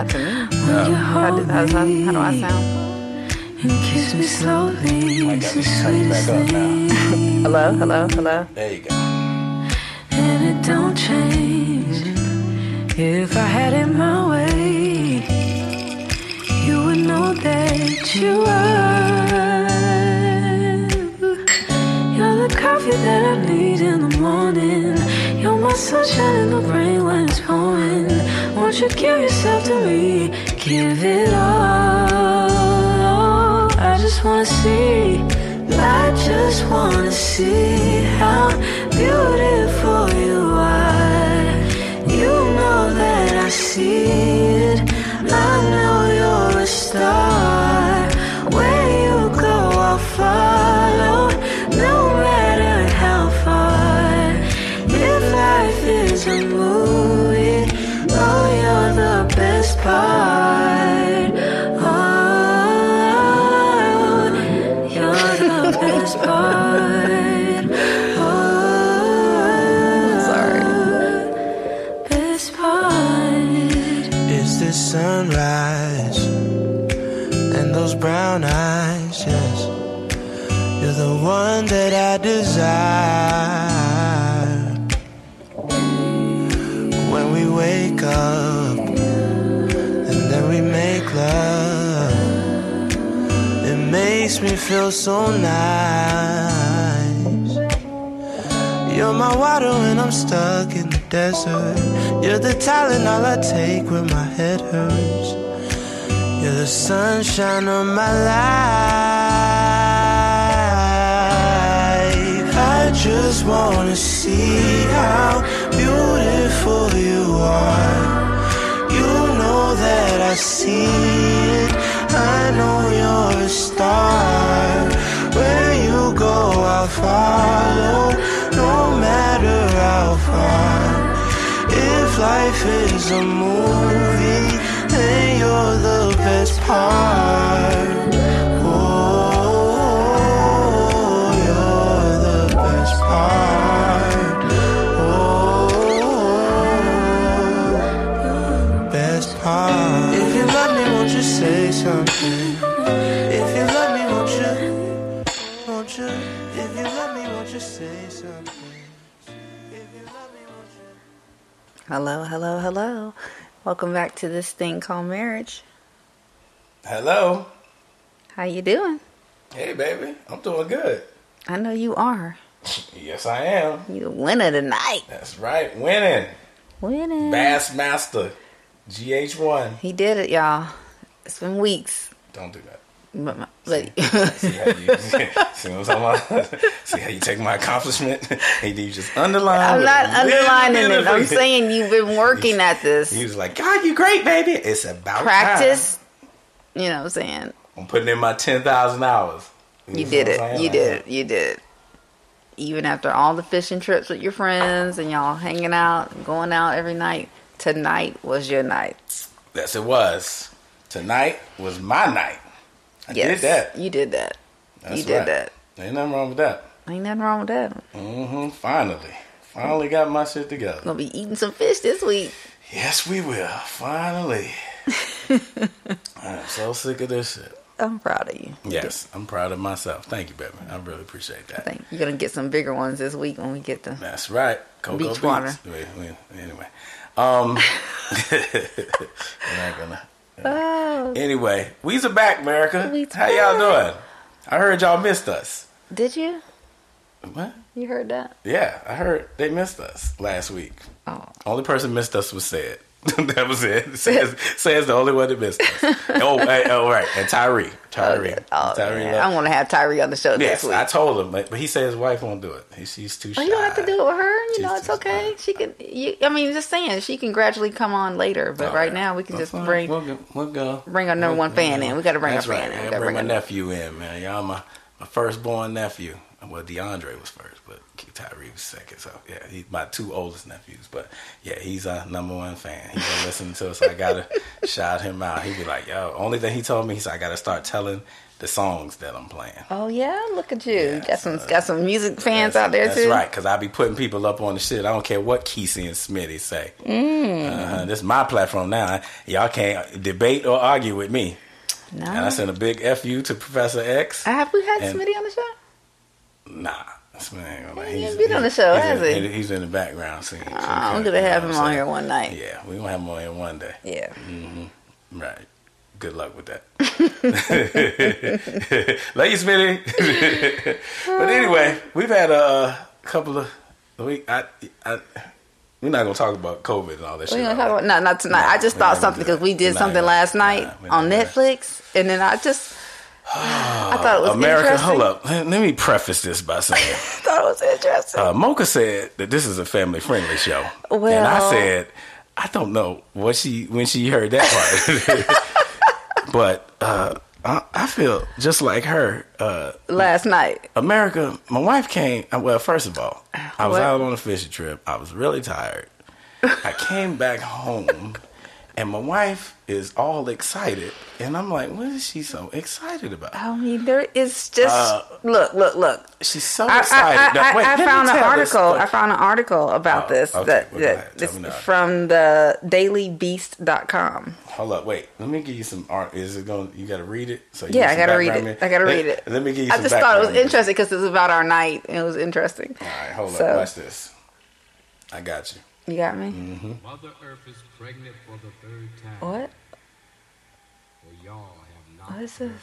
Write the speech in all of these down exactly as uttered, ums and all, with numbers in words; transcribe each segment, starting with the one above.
Not to me. No. How, do, how, how, how do I sound? And kiss me slowly. I got me turn back up now. Hello, hello, hello. There you go. And it don't change. If I had it my way, you would know that you are. You're the coffee that I need in the morning. You're my sunshine in the rain when it's pouring. Won't you give yourself to me? Give it all. I just wanna see. I just wanna see how beautiful you are. You know that I see it. I know you're a star. Where you go, I'll follow, no matter how far. If life is a movie, oh, you're the best part. Oh, you're the best part. Oh, sorry. Best part. Is this sunrise and those brown eyes? Yes, you're the one that I desire. When we wake up and then we make love, it makes me feel so nice. You're my water when I'm stuck in the desert. You're the Tylenol I take when my head hurts. You're the sunshine of my life. I just wanna see how beautiful you are. You know that I see it. I know you're a star. Where you go, I'll follow, no matter how far. If life is a movie, then you're the best part. Oh, you're the best part. Oh, best part. If you love me, won't you say something? If you love me, won't you? Won't you? If you love me, won't you say something? Hello, hello, hello. Welcome back to this thing called marriage. Hello. How you doing? Hey, baby. I'm doing good. I know you are. Yes, I am. You the winner tonight. That's right. Winning. Winning. Bassmaster. G H one. He did it, y'all. It's been weeks. Don't do that. But, my, but see, see, how you, see, see what I'm talking about? See how you take my accomplishment and you just underline. I'm not underlining it. I'm saying you've been working at this. He was like, God, you great, baby. It's about practice. Time. You know what I'm saying? I'm putting in my ten thousand hours. You, you did it. You like did it. You did it. Even after all the fishing trips with your friends and y'all hanging out and going out every night, tonight was your night. Yes, it was. Tonight was my night. I yes, did that. You did that. That's you did right. that. Ain't nothing wrong with that. Ain't nothing wrong with that. Mm-hmm. Finally. Finally got my shit together. Gonna be eating some fish this week. Yes, we will. Finally. I'm so sick of this shit. I'm proud of you. Yes, I'm proud of myself. Thank you, baby. I really appreciate that. I think you're gonna get some bigger ones this week when we get the. That's right. Cocoa beach beach. water. Wait, wait, anyway, um, we're not gonna. Oh. Anyway, we's back, America. We's How y'all doing? I heard y'all missed us. Did you? What? You heard that? Yeah, I heard they missed us last week. Oh. Only person missed us was Sid. That was it. Says, says the only one that missed us. oh, hey, oh, right. And Tyree. Tyree. Okay. Oh, Tyree I want to have Tyree on the show yes, this week. I told him, but, but he said his wife won't do it. He, she's too shy. Oh, you don't have to do it with her. You She's know, it's too okay. smart. She can. You, I mean, just saying, she can gradually come on later. But All right right. now, we can That's just fine. bring We'll go. We'll go. bring our number we'll, one fan we'll, in. We got to bring That's our right. fan in. We I gotta bring my our nephew in, man. Y'all, my my firstborn nephew. Well, DeAndre was first, but Tyree was second. So yeah, he's my two oldest nephews. But yeah, he's our number one fan. He's been listening to us. So I gotta shout him out. He'd be like, "Yo," only thing he told me, he said, "I gotta start telling the songs that I'm playing. Oh yeah, look at you. Yeah, got some so, got some music fans out there that's too. That's right, because I be putting people up on the shit. I don't care what Kesey and Smitty say. Mm. Uh-huh. This is my platform now. Y'all can't debate or argue with me. No. And I sent a big F you to Professor X. Have we had Smitty on the show? Nah. Man, he ain't been on the show, he's has in, he? He's in the background scene. Oh, I'm gonna have him on here one night. Yeah, we gonna have him on here one day. Yeah. Mm-hmm. Right. Good luck with that. Love you, Smitty. But anyway, we've had a couple of we. I, I, we're not gonna talk about COVID and all that we shit. Gonna talk about, no, not tonight. No, I just thought something because we did something last night nah, on Netflix, and then I just. I thought it was America, interesting. Hold up. Let, let me preface this by saying. I thought it was interesting. Uh, Mocha said that this is a family-friendly show. Well, and I said, I don't know what she when she heard that part. But uh, I, I feel just like her. Uh, last night. America, my wife came. Well, first of all, I was what? out on a fishing trip. I was really tired. I came back home. And my wife is all excited. And I'm like, what is she so excited about? I mean, there is just... Uh, look, look, look. She's so excited. I, I, now, wait, I, I found an article. This. I found an article about oh, this. Okay, that, well, that this from the daily beast dot com. Hold up, wait. Let me give you some art. Is it going? You got to read it. So yeah, I got to read it. I got to read it. Let me give you. I some just thought it was interesting because it was about our night. And it was interesting. All right, hold so, up. Watch this. I got you. You got me? Mm-hmm. Mother Earth is pregnant for the third time. What? For y'all have not. What is this?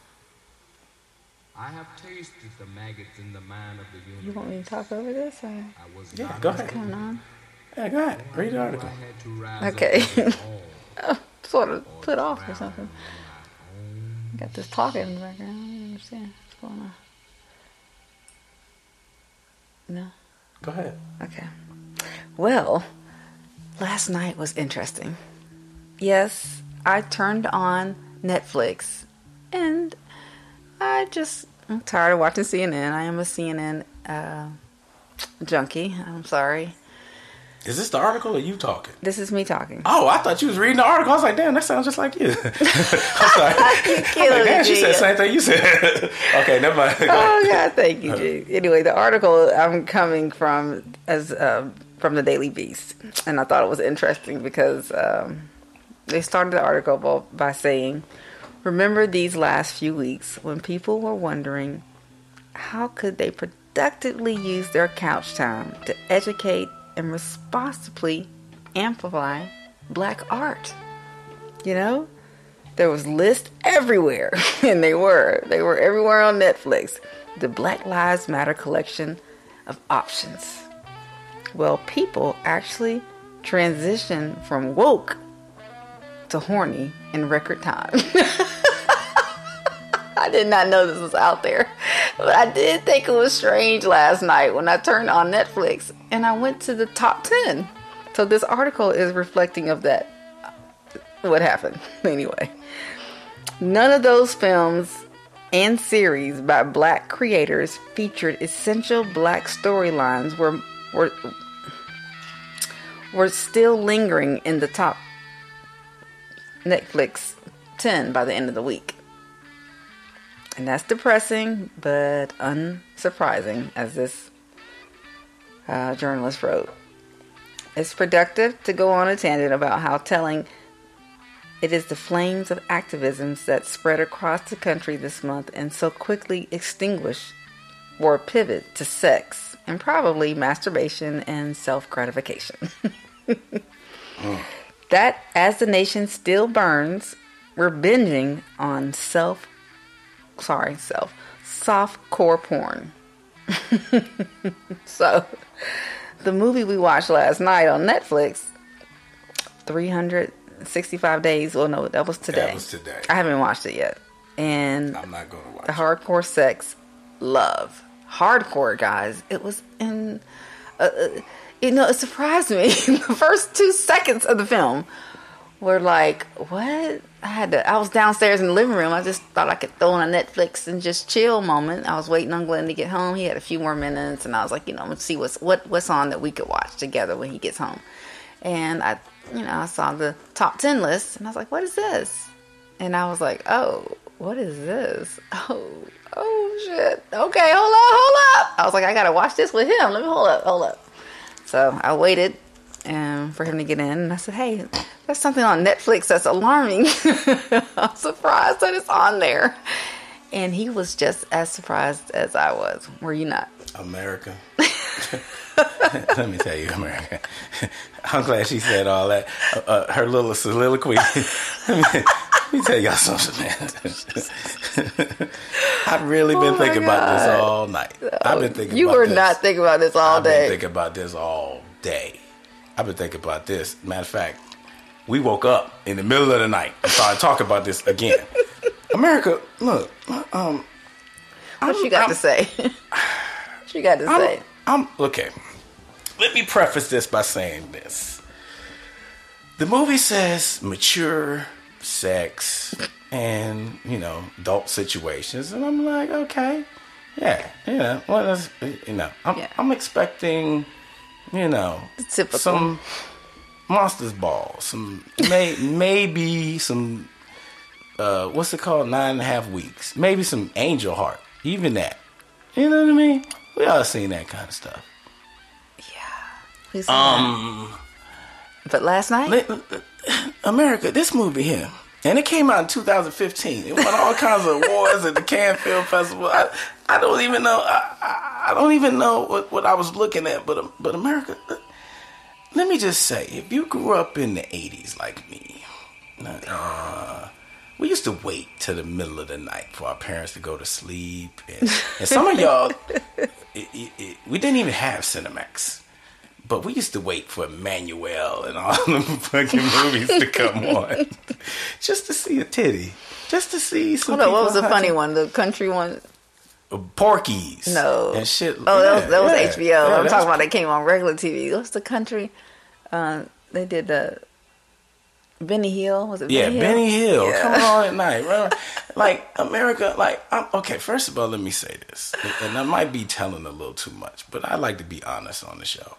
I have tasted the maggots in the mind of the universe. You want me to talk over this? Or? I was yeah, not go ahead. What's going on? Yeah, go ahead. Read the article. Okay. oh, sort of put off or something. I got this talking in the background. I don't understand what's going on. No? Go ahead. Okay. Well, last night was interesting. Yes, I turned on Netflix and I just, I'm tired of watching C N N. I am a C N N uh, junkie. I'm sorry. Is this the article or you talking? This is me talking. Oh, I thought you was reading the article. I was like, damn, that sounds just like you. I'm sorry. You I'm like, damn, she said the same thing you said. Okay, never mind. Go oh, God, thank you, G. Anyway, the article I'm coming from as uh, from the Daily Beast. And I thought it was interesting because um, they started the article by saying, remember these last few weeks when people were wondering how could they productively use their couch time to educate and responsibly amplify black art. You know, there was lists everywhere, and they were they were everywhere on Netflix. The Black Lives Matter collection of options. Well, people actually transition from woke to horny in record time. I did not know this was out there, but I did think it was strange last night when I turned on Netflix and I went to the top ten. So this article is reflecting of that, what happened. Anyway, none of those films and series by black creators featured essential black storylines were, were, were still lingering in the top Netflix ten by the end of the week. And that's depressing, but unsurprising, as this uh, journalist wrote. It's productive to go on a tangent about how telling it is the flames of activisms that spread across the country this month and so quickly extinguish or pivot to sex and probably masturbation and self-gratification. mm. That as the nation still burns, we're binging on self Sorry, self. Softcore porn. So, the movie we watched last night on Netflix, three hundred sixty-five days. Well, no, that was today. That was today. I haven't watched it yet. And I'm not going to watch the it. hardcore sex, love. Hardcore, guys. It was in... Uh, you know, it surprised me. The first two seconds of the film were like, what? I had to, I was downstairs in the living room. I just thought I could throw on a Netflix and just chill moment. I was waiting on Glenn to get home. He had a few more minutes, and I was like, you know, let's see what's what what's on that we could watch together when he gets home. And I, you know, I saw the top ten list, and I was like, what is this? And I was like, oh, what is this? Oh, oh shit. Okay, hold up, hold up. I was like, I gotta watch this with him. Let me hold up, hold up. So I waited um, for him to get in, and I said, hey, there's something on Netflix that's alarming. I'm surprised that it's on there. And he was just as surprised as I was. Were you not? America. Let me tell you, America. I'm glad she said all that. Uh, uh, her little soliloquy. let, me, let me tell y'all something, man. I've really been oh thinking God. about this all night. I've been thinking you about were this. not thinking about this all I've day. I've been thinking about this all day. I've been thinking about this. Matter of fact, we woke up in the middle of the night and started talking about this again. America, look. Um, what I'm, you got I'm, to say? What you got to I'm, say? I'm okay. Let me preface this by saying this. The movie says mature sex and, you know, adult situations. And I'm like, okay. Yeah. Yeah. Well, that's, you know, I'm, yeah. I'm expecting, you know, some Monsters Ball, some, may, maybe some, uh, what's it called? Nine and a half weeks. Maybe some Angel Heart. Even that. You know what I mean? We all seen that kind of stuff. Yeah. Um, but last night, America, this movie here, and it came out in two thousand fifteen. It won all kinds of awards at the Cannes Film Festival. I, I don't even know. I, I, I don't even know what, what I was looking at. But but America, let me just say, if you grew up in the eighties like me, uh, we used to wait till the middle of the night for our parents to go to sleep. And, and some of y'all, it, it, it, we didn't even have Cinemax. But we used to wait for Emmanuel and all them fucking movies to come on. Just to see a titty. Just to see some Hold on, what was the hunting. funny one? The country one? Porky's. No. And shit. Oh, yeah, that was, that was yeah, H B O. yeah, I'm talking about they came on regular T V. What's the country? Uh, they did the... Benny Hill, was it yeah, Benny Hill? Benny Hill. Yeah. Coming on at night. Right? Like, America, like, I'm, okay, first of all, let me say this. And I might be telling a little too much, but I like to be honest on the show.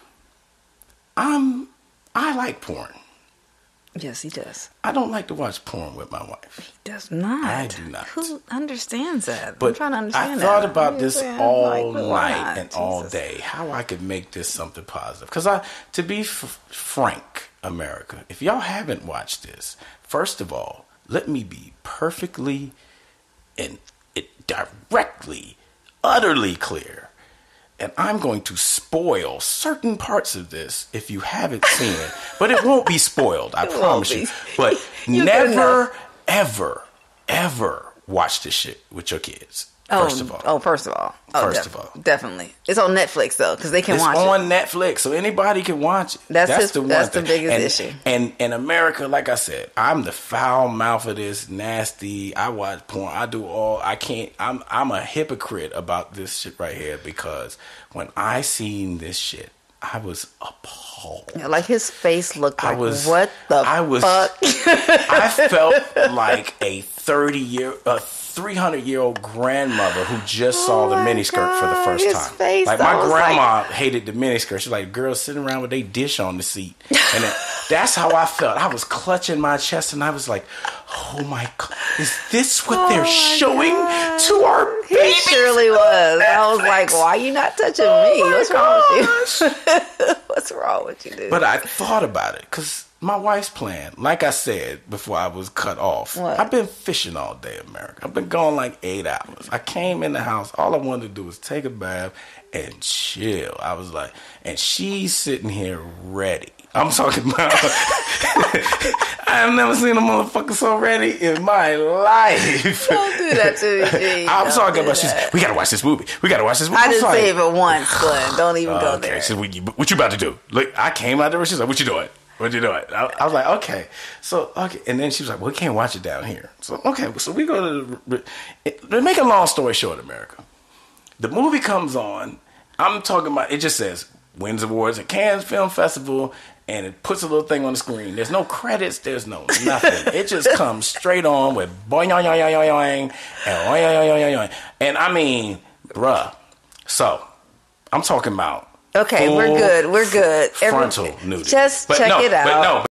I'm, I like porn. Yes, he does. I don't like to watch porn with my wife. He does not. I do not. Who understands that? But I'm trying to understand I thought that. about this saying? all like, night and Jesus. all day. How I could make this something positive. Because I, to be f- frank, America, if y'all haven't watched this, first of all, let me be perfectly and it directly, utterly clear. And I'm going to spoil certain parts of this if you haven't seen it. But it won't be spoiled, I It promise won't you. be. But You never, ever, ever watch this shit with your kids. Oh, First of all. oh, first of all. Oh, First def- of all. Definitely. It's on Netflix, though, because they can It's watch on it. Netflix, so anybody can watch it. That's That's his- the one that's the thing. biggest and, issue. And in America, like I said, I'm the foul mouth of this, nasty. I watch porn. I do all. I can't. I'm I'm a hypocrite about this shit right here because when I seen this shit, I was appalled. Yeah, like his face looked like, I was, what the I was, fuck? I felt like a thirty year, a three hundred year old grandmother who just Oh saw the my miniskirt for the God, first his time. face, like I my was grandma hated the miniskirt. She's like, girls sitting around with their dish on the seat, and then, that's how I felt. I was clutching my chest, and I was like, oh my God, is this what Oh they're my showing God. to our He babies? surely was. I was like, why you not touching me? Oh What's my wrong with you? What's wrong with you, dude? But I thought about it because my wife's plan, like I said before I was cut off, What? I've been fishing all day, America. I've been gone like eight hours. I came in the house. All I wanted to do was take a bath and chill. I was like, and she's sitting here ready. I'm talking about, I have never seen a motherfucker so ready in my life. Don't do that to me, G. I'm Don't talking do about, she's, that. we gotta watch this movie. We gotta watch this movie. I was didn't like, say it for once, Glenn. Don't even go okay, there. so what you, what you about to do? Look, I came out there. She's like, "What you doing? What you doing?" I, I was like, "Okay." So okay, and then she was like, "Well, we can't watch it down here." So okay, so we go to the. It, to make a long story short, America, the movie comes on. I'm talking about. It just says wins awards at Cannes Film Festival, and it puts a little thing on the screen. There's no credits. There's no nothing. It just comes straight on with boing yoing yoing yoing yoing and yoing yoing yoing yoing. And I mean, bruh. So I'm talking about. Okay, we're good. We're good. Every- Frontal nudity. Just But check no, it out. But no.